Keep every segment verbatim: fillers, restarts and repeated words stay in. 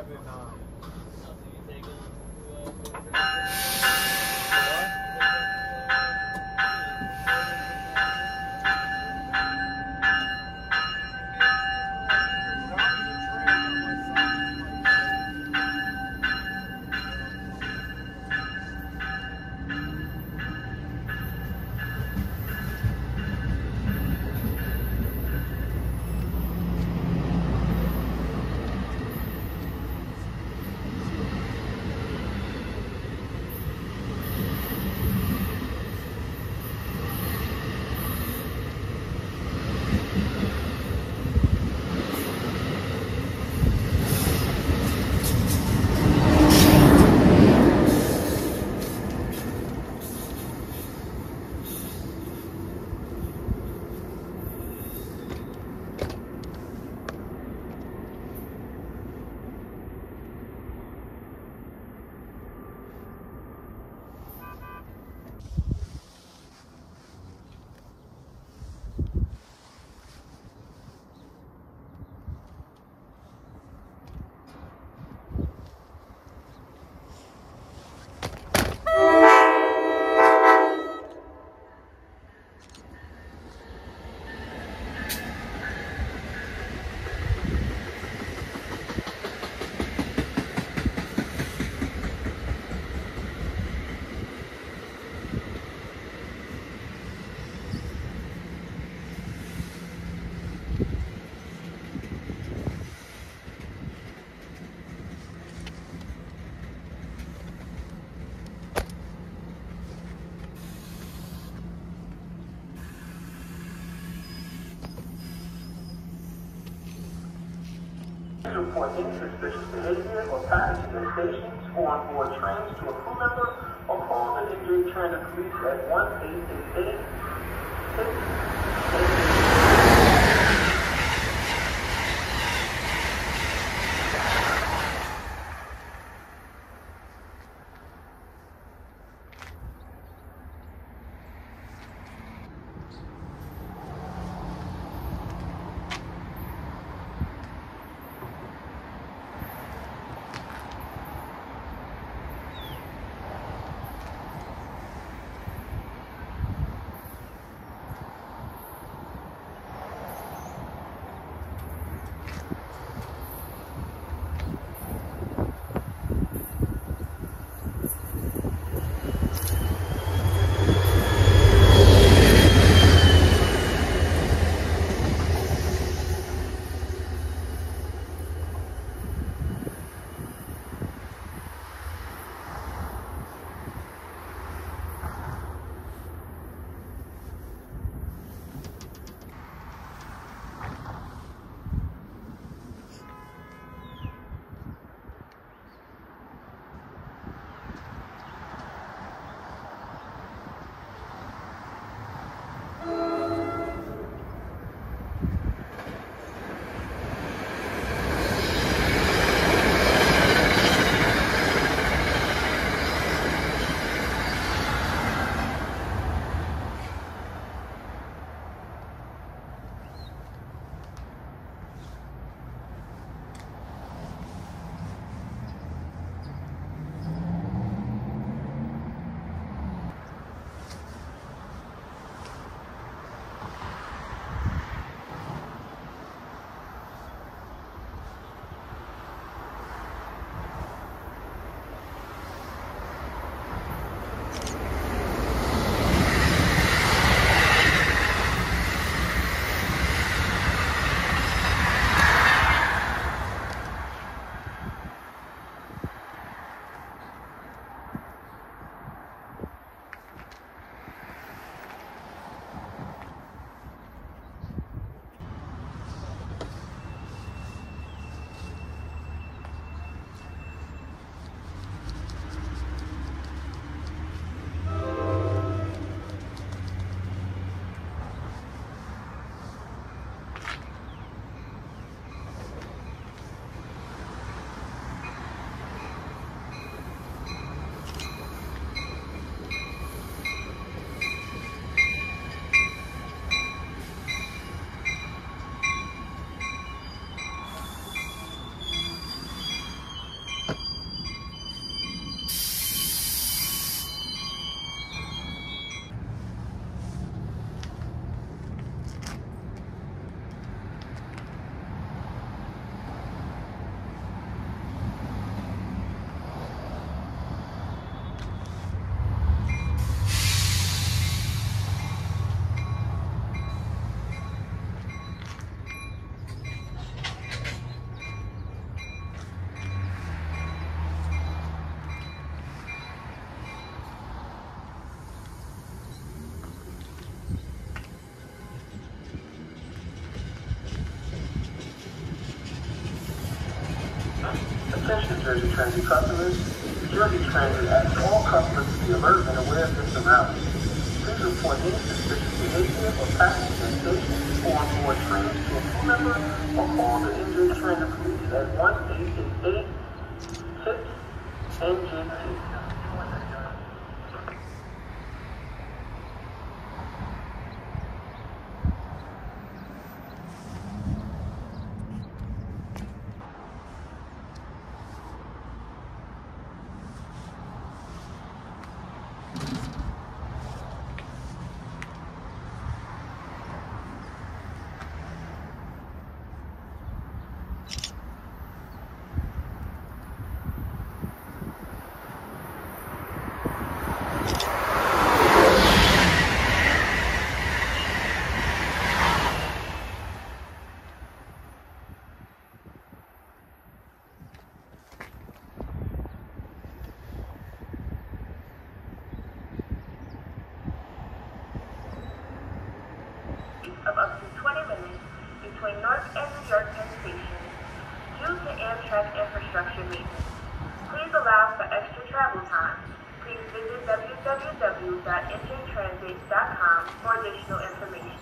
Report any suspicious behavior or passage in stations or on board trains to a crew member or call an injured transit police at one eight eight eight six eight eight. Attention Jersey Transit customers. Jersey Transit asks all customers to be alert and aware of their surroundings. Please report any suspicious behavior or passengers at stations or on board trains to a crew member or call the N J Transit Police at one eight eight eight TIPS N J T. Of up to twenty minutes between North and New York Penn stations due to Amtrak infrastructure maintenance. Please allow for extra travel time. Please visit w w w dot n j transit dot com for additional information.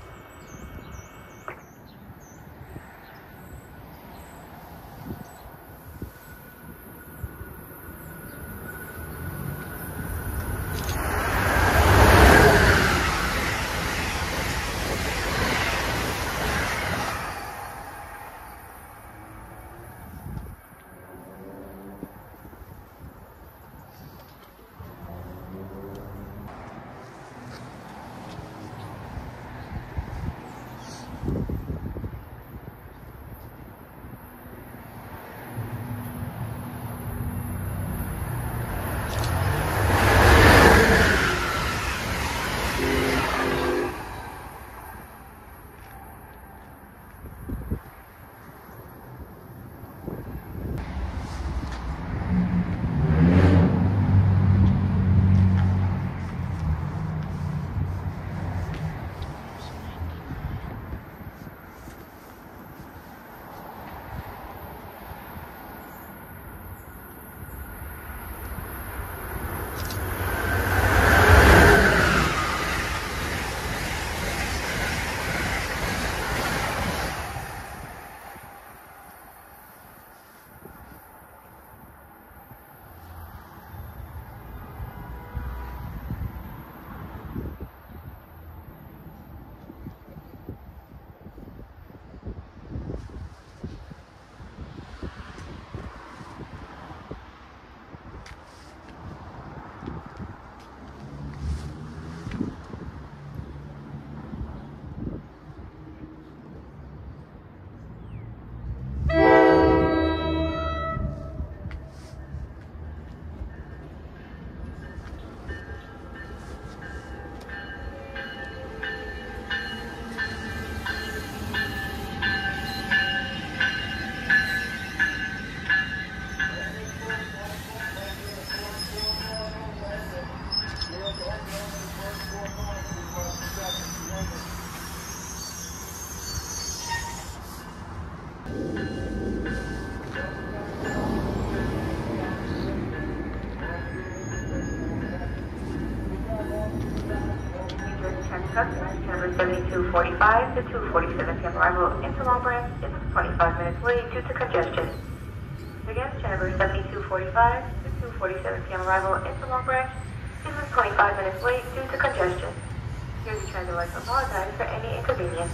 Customers, number seventy-two forty-five to two forty-seven P M arrival into Long Branch is twenty-five minutes late due to congestion. Again, number seventy-two forty-five to two forty-seven P M arrival into Long Branch is twenty-five minutes late due to congestion. Here's the transit license. Apologize for any inconvenience.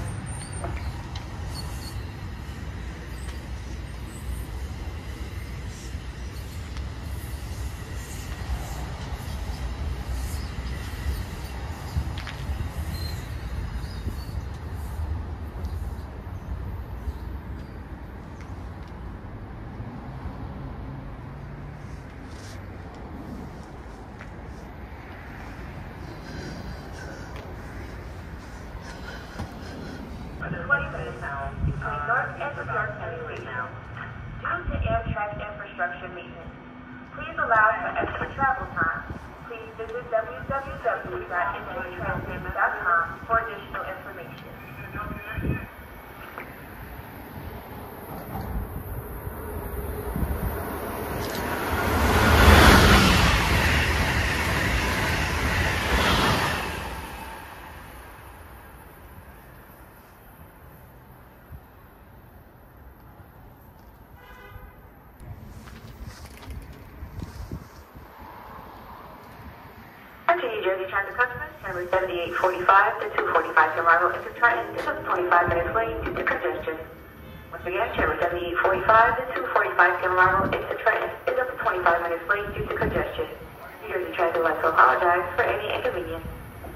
twenty minutes now between North and New York Penn stations due to Amtrak infrastructure maintenance. Please allow for extra travel time. Please visit w w w dot n j transit dot com for additional information. Jersey Transit customers, number seventy-eight forty-five to two forty-five arrival into Trenton is up to twenty-five minutes late due to congestion. Once again, number seventy-eight forty-five to two forty-five arrival into Trenton is up to twenty-five minutes late due to congestion. New Jersey Transit would like to apologize for any inconvenience.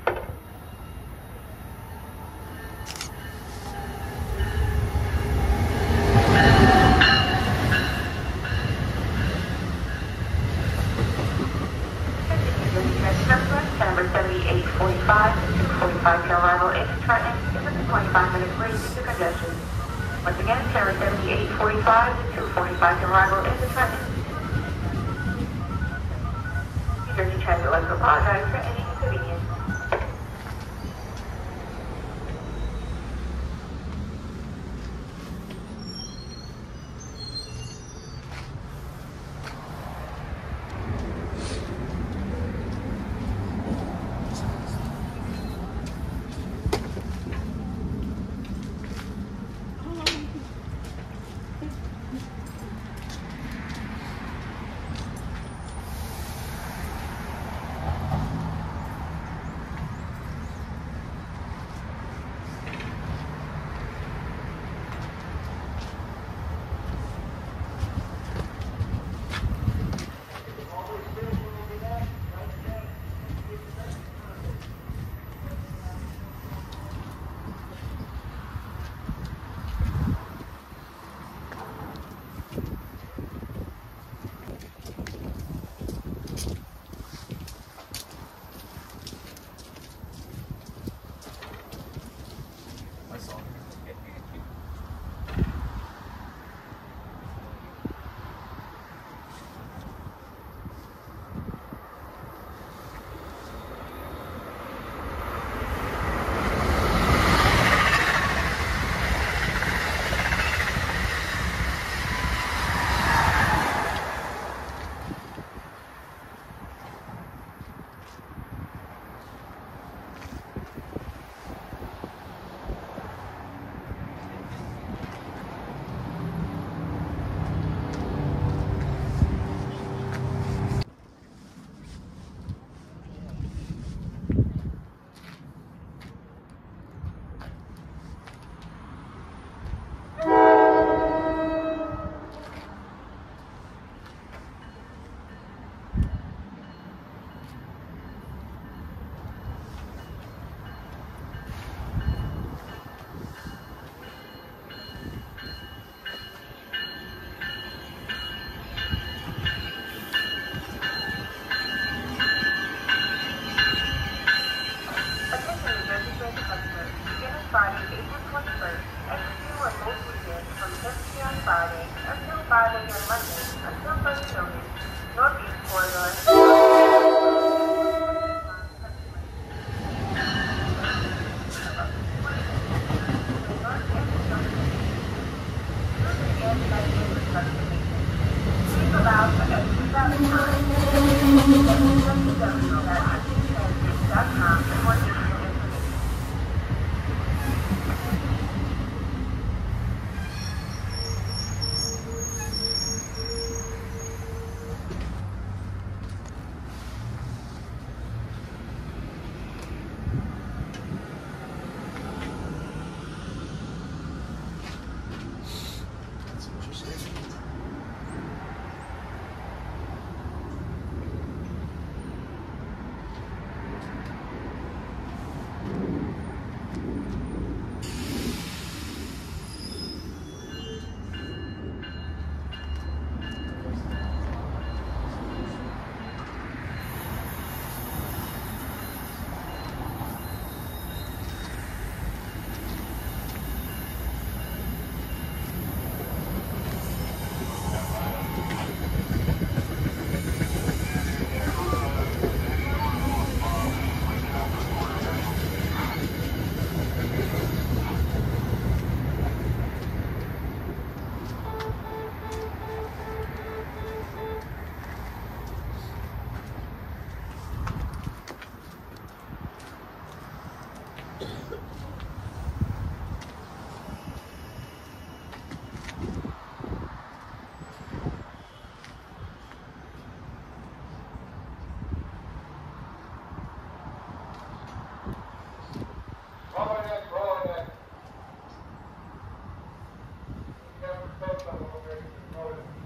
Number seventy-eight forty-five to two forty-five arrival into Trenton is up to twenty-five minutes late due to congestion. Once again, number seventy-eight forty-five to two forty-five arrival into Trenton. New Jersey Transit would like to apologize for any inconvenience. Oh,